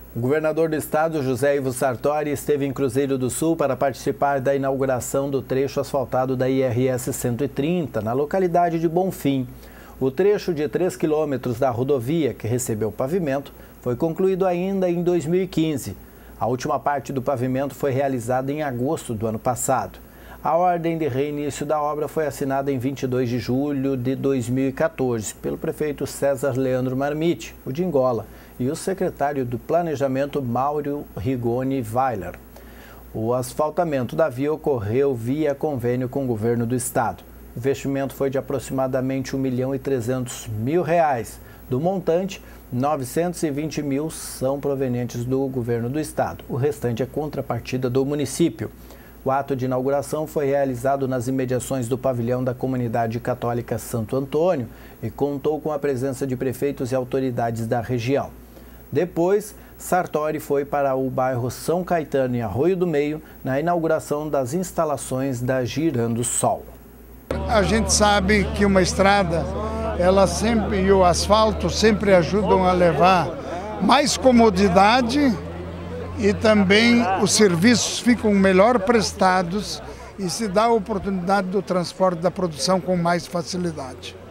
O governador do estado, José Ivo Sartori, esteve em Cruzeiro do Sul para participar da inauguração do trecho asfaltado da IRS 130, na localidade de Bonfim. O trecho de 3 quilômetros da rodovia, que recebeu pavimento, foi concluído ainda em 2015. A última parte do pavimento foi realizada em agosto do ano passado. A ordem de reinício da obra foi assinada em 22 de julho de 2014 pelo prefeito César Leandro Marmitti, o de Angola, e o secretário do Planejamento, Mauro Rigoni Weiler. O asfaltamento da via ocorreu via convênio com o governo do estado. O investimento foi de aproximadamente R$ 1.300.000. Do montante, 920 mil são provenientes do governo do estado. O restante é contrapartida do município. O ato de inauguração foi realizado nas imediações do pavilhão da Comunidade Católica Santo Antônio e contou com a presença de prefeitos e autoridades da região. Depois, Sartori foi para o bairro São Caetano, em Arroio do Meio, na inauguração das instalações da Girando Sol. A gente sabe que uma estrada, ela sempre, e o asfalto sempre ajudam a levar mais comodidade e também os serviços ficam melhor prestados e se dá a oportunidade do transporte da produção com mais facilidade.